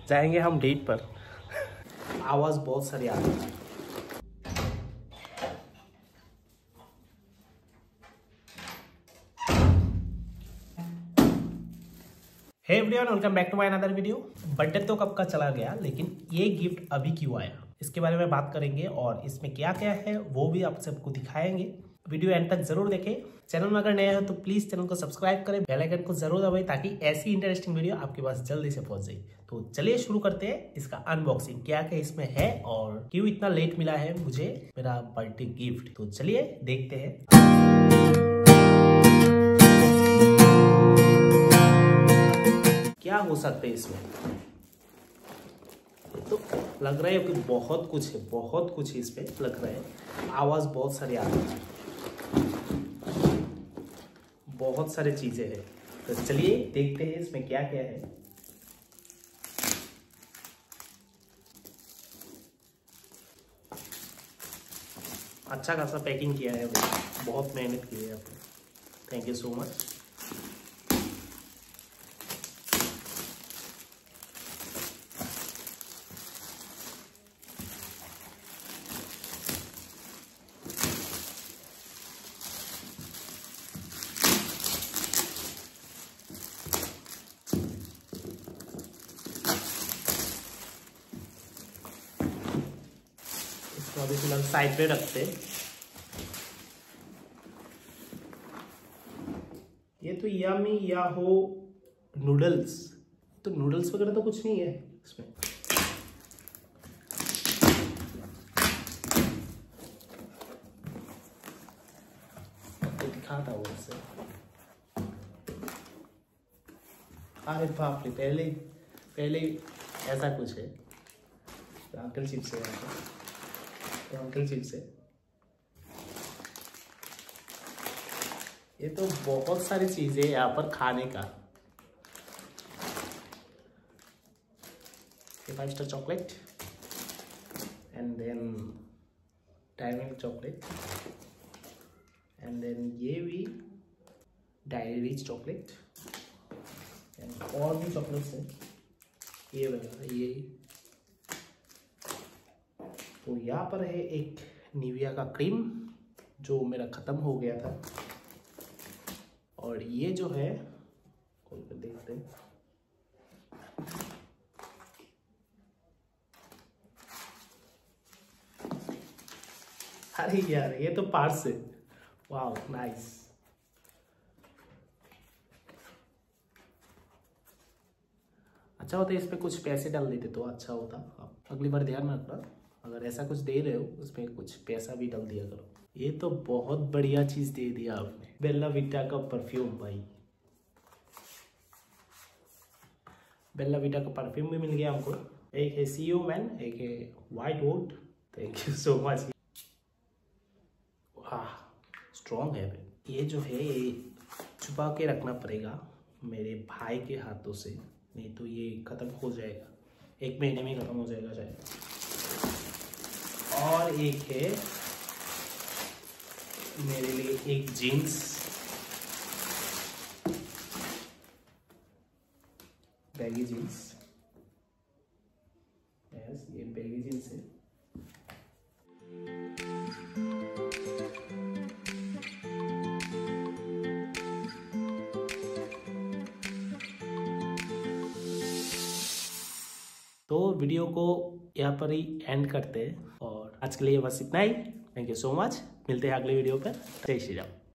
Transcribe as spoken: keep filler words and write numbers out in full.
जाएंगे हम डेट पर। आवाज़ बहुत सारी आ रही है। Hey everyone, welcome back to my another video. Birthday तो कब का चला गया, लेकिन ये गिफ्ट अभी क्यों आया इसके बारे में बात करेंगे और इसमें क्या क्या है वो भी आप सबको दिखाएंगे। वीडियो एंड तक जरूर देखें। चैनल में अगर नया हो तो प्लीज चैनल को सब्सक्राइब करें, बेल आइकन को जरूर दबाएं ताकि ऐसी इंटरेस्टिंग वीडियो आपके पास जल्दी से पहुंच जाए। तो चलिए शुरू करते हैं इसका अनबॉक्सिंग। क्या क्या इसमें है और क्यों इतना लेट मिला है मुझे मेरा बर्थडे गिफ्ट। तो चलिए देखते हैं। क्या हो सकता है इसमें, तो लग रहा है कि बहुत कुछ है, बहुत कुछ इसमें लग रहा है। आवाज बहुत सारी आ रही है, बहुत सारी चीजें हैं। तो चलिए देखते हैं इसमें क्या क्या है। अच्छा खासा पैकिंग किया है, बहुत मेहनत की है आपने, थैंक यू सो मच। तो अभी फिलहाल साइड पे रखते हैं। ये तो यामी याहो नूडल्स, तो नूडल्स वगैरह तो कुछ नहीं है इसमें। तो दिखाता हूँ उससे। अरे बाप रे, पहले पहले ऐसा कुछ है। तो अंकल चिप्स है, तो अंकल चिप्स है। ये तो बहुत सारी चीजें यहाँ पर खाने का। Five star chocolate and then diamond chocolate and then ये भी डायरी रिच चॉकलेट एंड और भी चॉकलेट्स हैं ये वगैरह ये। तो यहाँ पर है एक निविया का क्रीम जो मेरा ख़त्म हो गया था, और ये जो है खोल कर देखते हैं। अरे यार, ये तो पार्स है। वाह नाइस। अच्छा होता है इसमें कुछ पैसे डाल देते तो अच्छा होता। आप अगली बार ध्यान रखना, अगर ऐसा कुछ दे रहे हो उसमें कुछ पैसा भी डाल दिया करो। ये तो बहुत बढ़िया चीज दे दिया आपने, बेल्ला विटा का परफ्यूम। भाई बेल्ला विटा का परफ्यूम भी मिल गया हमको। एक है सी ओ मैन, एक है white wood. Thank you so much. वाह स्ट्रॉन्ग है भाई। ये जो है ये छुपा के रखना पड़ेगा मेरे भाई के हाथों से, नहीं तो ये खत्म हो जाएगा, एक महीने में खत्म हो जाएगा शायद। और एक है मेरे लिए एक जीन्स, बैगी जीन्स। यस, ये बैगी जीन्स है। तो वीडियो को यहाँ पर ही एंड करते हैं और आज के लिए बस इतना ही। Thank you so much. मिलते हैं अगले वीडियो पर। जय श्री राम।